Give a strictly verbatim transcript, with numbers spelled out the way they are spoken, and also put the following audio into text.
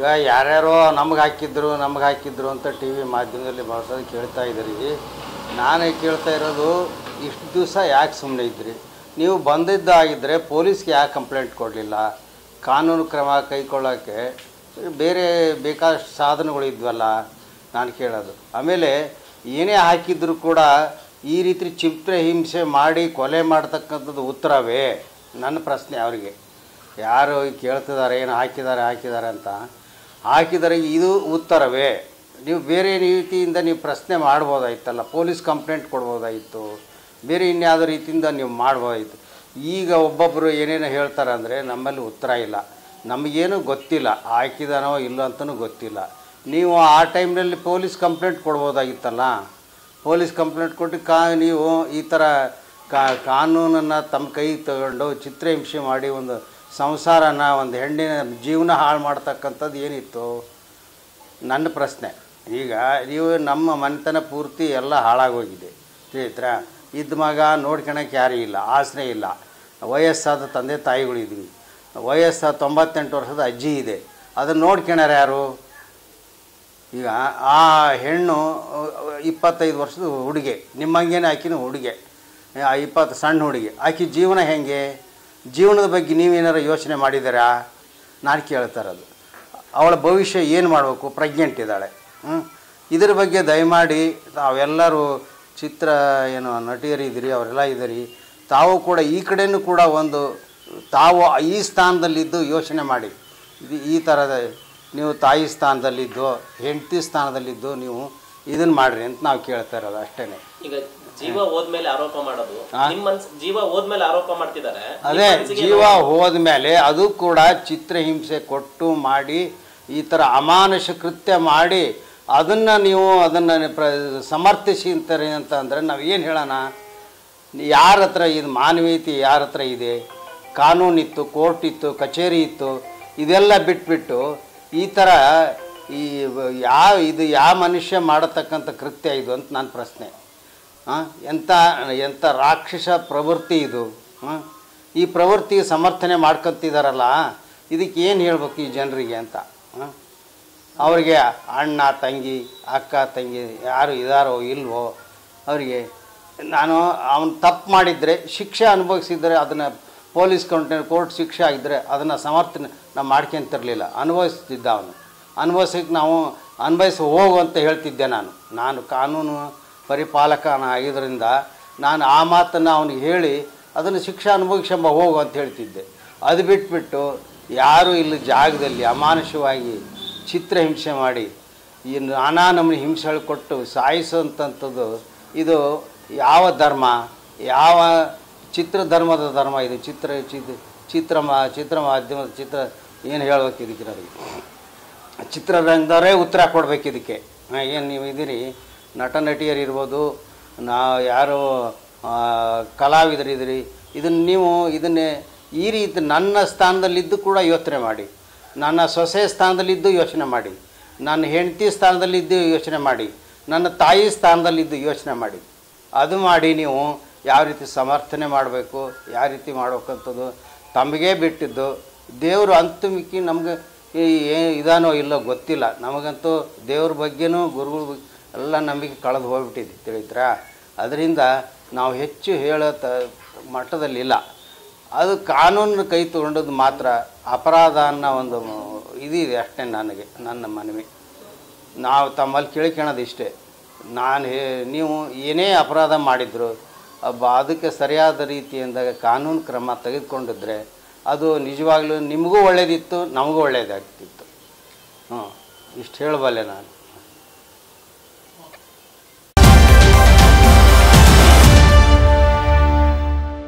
ಈಗ ಯಾರ್ಯಾರೋ ನಮ್ಗೆ ಹಾಕಿದ್ರು ನಮ್ಗೆ ಹಾಕಿದ್ರು ಅಂತ ಟಿ ವಿ ಮಾಧ್ಯಮದಲ್ಲಿ ಬಳಸೋದು ಕೇಳ್ತಾ ಇದ್ದೀರಿ. ನಾನು ಕೇಳ್ತಾ ಇರೋದು, ಇಷ್ಟು ದಿವಸ ಯಾಕೆ ಸುಮ್ಮನೆ ಇದ್ರಿ? ನೀವು ಬಂದಿದ್ದಾಗಿದ್ದರೆ ಪೊಲೀಸ್ಗೆ ಯಾಕೆ ಕಂಪ್ಲೇಂಟ್ ಕೊಡಲಿಲ್ಲ? ಕಾನೂನು ಕ್ರಮ ಕೈಗೊಳ್ಳೋಕ್ಕೆ ಬೇರೆ ಬೇಕಾದಷ್ಟು ಸಾಧನಗಳು ಇದ್ವಲ್ಲ ನಾನು ಕೇಳೋದು. ಆಮೇಲೆ ಏನೇ ಹಾಕಿದ್ರು ಕೂಡ ಈ ರೀತಿ ಚಿತ್ರ ಹಿಂಸೆ ಮಾಡಿ ಕೊಲೆ ಮಾಡ್ತಕ್ಕಂಥದ್ದು ಉತ್ತರವೇ? ನನ್ನ ಪ್ರಶ್ನೆ ಅವರಿಗೆ. ಯಾರು ಕೇಳ್ತಿದ್ದಾರೆ ಏನು ಹಾಕಿದ್ದಾರೆ ಹಾಕಿದ್ದಾರೆ ಅಂತ ಹಾಕಿದರೆ ಇದು ಉತ್ತರವೇ? ನೀವು ಬೇರೆ ರೀತಿಯಿಂದ ನೀವು ಪ್ರಶ್ನೆ ಮಾಡ್ಬೋದಾಗಿತ್ತಲ್ಲ, ಪೊಲೀಸ್ ಕಂಪ್ಲೇಂಟ್ ಕೊಡ್ಬೋದಾಗಿತ್ತು, ಬೇರೆ ಇನ್ಯಾವುದೋ ರೀತಿಯಿಂದ ನೀವು ಮಾಡ್ಬೋದಾಗಿತ್ತು. ಈಗ ಒಬ್ಬೊಬ್ಬರು ಏನೇನು ಹೇಳ್ತಾರೆ ಅಂದರೆ ನಮ್ಮಲ್ಲಿ ಉತ್ತರ ಇಲ್ಲ, ನಮಗೇನು ಗೊತ್ತಿಲ್ಲ, ಹಾಕಿದಾನೋ ಇಲ್ಲೋ ಅಂತಲೂ ಗೊತ್ತಿಲ್ಲ. ನೀವು ಆ ಟೈಮ್ನಲ್ಲಿ ಪೊಲೀಸ್ ಕಂಪ್ಲೇಂಟ್ ಕೊಡ್ಬೋದಾಗಿತ್ತಲ್ಲ. ಪೊಲೀಸ್ ಕಂಪ್ಲೇಂಟ್ ಕೊಟ್ಟು ಕಾ ನೀವು ಈ ಥರ ಕಾ ಕಾನೂನನ್ನು ತಮ್ಮ ಕೈಗೆ ತಗೊಂಡು ಚಿತ್ರಹಿಂಸೆ ಮಾಡಿ ಒಂದು ಸಂಸಾರನ, ಒಂದು ಹೆಣ್ಣಿನ ಜೀವನ ಹಾಳು ಮಾಡ್ತಕ್ಕಂಥದ್ದು ಏನಿತ್ತು? ನನ್ನ ಪ್ರಶ್ನೆ. ಈಗ ನೀವು ನಮ್ಮ ಮನೆತನ ಪೂರ್ತಿ ಎಲ್ಲ ಹಾಳಾಗೋಗಿದೆ ತಿಳಿತ್ರ. ಇದ್ದ ಮಗ ನೋಡ್ಕೊಳಕ್ಕೆ ಯಾರೂ ಇಲ್ಲ, ಆಸರೆ ಇಲ್ಲ, ವಯಸ್ಸಾದ ತಂದೆ ತಾಯಿಗಳಿದ್ವಿ, ವಯಸ್ಸಾದ ತೊಂಬತ್ತೆಂಟು ವರ್ಷದ ಅಜ್ಜಿ ಇದೆ, ಅದನ್ನು ನೋಡ್ಕೊಳ್ಯಾರ ಯಾರು? ಈಗ ಆ ಹೆಣ್ಣು ಇಪ್ಪತ್ತೈದು ವರ್ಷದ ಹುಡುಗಿ, ನಿಮ್ಮಂಗೇನೆ ಆಕಿನ ಹುಡುಗಿ, ಇಪ್ಪತ್ತು ಸಣ್ಣ ಹುಡುಗಿ, ಆಕೆ ಜೀವನ ಹೇಗೆ? ಜೀವನದ ಬಗ್ಗೆ ನೀವೇನಾರು ಯೋಚನೆ ಮಾಡಿದ್ದೀರಾ? ನಾನು ಕೇಳ್ತಾ ಇರೋದು. ಅವಳ ಭವಿಷ್ಯ ಏನು ಮಾಡಬೇಕು? ಪ್ರೆಗ್ನೆಂಟ್ ಇದ್ದಾಳೆ. ಹ್ಞೂ ಇದರ ಬಗ್ಗೆ ದಯಮಾಡಿ ತಾವೆಲ್ಲರೂ ಚಿತ್ರ ಏನು ನಟಿಯರು ಇದ್ದೀರಿ, ಅವರೆಲ್ಲ ಇದ್ದೀರಿ, ತಾವು ಕೂಡ ಈ ಕಡೆಯೂ ಕೂಡ ಒಂದು ತಾವು ಈ ಸ್ಥಾನದಲ್ಲಿದ್ದು ಯೋಚನೆ ಮಾಡಿ. ಇದು ಈ ಥರದ ನೀವು ತಾಯಿ ಸ್ಥಾನದಲ್ಲಿದ್ದು, ಹೆಂಡತಿ ಸ್ಥಾನದಲ್ಲಿದ್ದು ನೀವು ಇದನ್ನು ಮಾಡಿರಿ ಅಂತ ನಾವು ಕೇಳ್ತಾ ಇರೋದು ಅಷ್ಟೇ. ಈಗ ಜೀವ ಹೋದ್ಮೇಲೆ ಆರೋಪ ಮಾಡೋದು, ನಿಮ್ಮ ಜೀವ ಹೋದ್ಮೇಲೆ ಆರೋಪ ಮಾಡ್ತಿದ್ದಾರೆ. ಅದೇ ಜೀವ ಹೋದ್ಮೇಲೆ ಅದು ಕೂಡ ಚಿತ್ರಹಿಂಸೆ ಕೊಟ್ಟು ಮಾಡಿ ಈ ಥರ ಅಮಾನುಷ ಕೃತ್ಯ ಮಾಡಿ ಅದನ್ನು ನೀವು ಅದನ್ನು ಪ್ರ ಸಮರ್ಥಿಸಿ ಅಂತಾರೆ ಅಂತ ಅಂದರೆ ನಾವು ಏನು ಹೇಳೋಣ? ಯಾರ ಹತ್ರ ಇದು ಮಾನವೀಯತೆ ಯಾರ ಹತ್ರ ಇದೆ? ಕಾನೂನಿತ್ತು, ಕೋರ್ಟ್ ಇತ್ತು, ಕಚೇರಿ ಇತ್ತು, ಇದೆಲ್ಲ ಬಿಟ್ಬಿಟ್ಟು ಈ ಥರ ಈ ಯಾವ ಇದು ಯಾವ ಮನುಷ್ಯ ಮಾಡತಕ್ಕಂಥ ಕೃತ್ಯ ಇದು ಅಂತ ನನ್ನ ಪ್ರಶ್ನೆ. ಹಾಂ ಎಂಥ ಎಂಥ ರಾಕ್ಷಸ ಪ್ರವೃತ್ತಿ ಇದು. ಹಾಂ ಈ ಪ್ರವೃತ್ತಿಗೆ ಸಮರ್ಥನೆ ಮಾಡ್ಕೊತಿದ್ದಾರಲ್ಲ, ಇದಕ್ಕೆ ಏನು ಹೇಳ್ಬೇಕು ಈ ಜನರಿಗೆ ಅಂತ. ಹಾಂ ಅವರಿಗೆ ಅಣ್ಣ ತಂಗಿ ಅಕ್ಕ ತಂಗಿ ಯಾರು ಇದ್ದಾರೋ ಇಲ್ವೋ ಅವರಿಗೆ ನಾನು ಅವನು ತಪ್ಪು ಮಾಡಿದರೆ ಶಿಕ್ಷೆ ಅನುಭವಿಸಿದರೆ ಅದನ್ನು ಪೊಲೀಸ್ ಕಂಪ್ಲೇಂಟ್ ಕೋರ್ಟ್ ಶಿಕ್ಷೆ ಆಗಿದ್ದರೆ ಅದನ್ನು ಸಮರ್ಥನೆ ನಾವು ಮಾಡ್ಕೊಂತಿರಲಿಲ್ಲ, ಅನುಭವಿಸ್ತಿದ್ದ ಅವನು. ಅನುಭವಿಸೋಕ್ಕೆ ನಾವು ಅನುಭವಿಸಿ ಹೋಗು ಅಂತ ಹೇಳ್ತಿದ್ದೆ ನಾನು. ನಾನು ಕಾನೂನು ಪರಿಪಾಲಕನ ಆಗಿದ್ದರಿಂದ ನಾನು ಆ ಮಾತನ್ನು ಅವನಿಗೆ ಹೇಳಿ ಅದನ್ನು ಶಿಕ್ಷೆ ಅನುಭವಿಸಂಬ ಹೋಗು ಅಂತ ಹೇಳ್ತಿದ್ದೆ. ಅದು ಬಿಟ್ಬಿಟ್ಟು ಯಾರು ಇಲ್ಲಿ ಜಾಗದಲ್ಲಿ ಅಮಾನುಷವಾಗಿ ಚಿತ್ರಹಿಂಸೆ ಮಾಡಿ ಈ ನಾನಾ ನಮೂನೆ ಹಿಂಸೆ ಕೊಟ್ಟು ಸಾಯಿಸೋಂಥದ್ದು ಇದು ಯಾವ ಧರ್ಮ? ಯಾವ ಚಿತ್ರ ಧರ್ಮದ ಧರ್ಮ ಇದು? ಚಿತ್ರ ಚಿತ್ರ ಚಿತ್ರ ಮಾ ಚಿತ್ರ ಮಾಧ್ಯಮದ ಚಿತ್ರ ಏನು ಹೇಳ್ಬೇಕು ಇದಕ್ಕೆ? ನನಗೆ ಚಿತ್ರರಂಗದವರೇ ಉತ್ತರ ಕೊಡ್ಬೇಕು ಇದಕ್ಕೆ. ಏನು ನೀವು ಇದ್ದೀರಿ, ನಟ ನಟಿಯರಿರ್ಬೋದು, ನಾ ಯಾರು ಕಲಾವಿದರಿದ್ದೀರಿ, ಇದನ್ನು ನೀವು ಇದನ್ನೇ ಈ ರೀತಿ ನನ್ನ ಸ್ಥಾನದಲ್ಲಿದ್ದು ಕೂಡ ಯೋಚನೆ ಮಾಡಿ, ನನ್ನ ಸೊಸೆ ಸ್ಥಾನದಲ್ಲಿದ್ದು ಯೋಚನೆ ಮಾಡಿ, ನನ್ನ ಹೆಂಡತಿ ಸ್ಥಾನದಲ್ಲಿದ್ದು ಯೋಚನೆ ಮಾಡಿ, ನನ್ನ ತಾಯಿ ಸ್ಥಾನದಲ್ಲಿದ್ದು ಯೋಚನೆ ಮಾಡಿ. ಅದು ಮಾಡಿ ನೀವು ಯಾವ ರೀತಿ ಸಮರ್ಥನೆ ಮಾಡಬೇಕು, ಯಾವ ರೀತಿ ಮಾಡ್ಬೇಕಂಥದ್ದು ತಮಗೇ ಬಿಟ್ಟಿದ್ದು. ದೇವರು ಅಂತಮಿಕ್ಕಿ ನಮ್ಗೆ ಏ ಇದಾನೋ ಇಲ್ಲೋ ಗೊತ್ತಿಲ್ಲ, ನಮಗಂತೂ ದೇವ್ರ ಬಗ್ಗೆನೂ ಗುರುಗಳ ಬಗ್ಗೆ ಎಲ್ಲ ನಂಬಿಕೆ ಕಳೆದು ಹೋಗ್ಬಿಟ್ಟಿದೆ ತಿಳಿದ್ರಾ. ಅದರಿಂದ ನಾವು ಹೆಚ್ಚು ಹೇಳೋ ತ ಮಟ್ಟದಲ್ಲಿಲ್ಲ. ಅದು ಕಾನೂನು ಕೈ ತೊಗೊಂಡದ್ದು ಮಾತ್ರ ಅಪರಾಧ ಅನ್ನೋ ಒಂದು ಇದಿದೆ ಅಷ್ಟೇ. ನನಗೆ ನನ್ನ ಮನವಿ ನಾವು ತಮ್ಮಲ್ಲಿ ಕೇಳ್ಕೊಳ್ಳೋದು ಇಷ್ಟೇ. ನಾನು ಹೇ ನೀವು ಏನೇ ಅಪರಾಧ ಮಾಡಿದ್ರು ಅಬ್ಬ ಅದಕ್ಕೆ ಸರಿಯಾದ ರೀತಿಯಿಂದ ಕಾನೂನು ಕ್ರಮ ತೆಗೆದುಕೊಂಡಿದ್ರೆ ಅದು ನಿಜವಾಗ್ಲೂ ನಿಮಗೂ ಒಳ್ಳೆಯದಿತ್ತು, ನಮಗೂ ಒಳ್ಳೆಯದಾಗ್ತಿತ್ತು. ಹ್ಞೂ ಇಷ್ಟು ಹೇಳಬಲ್ಲೆ ನಾನು.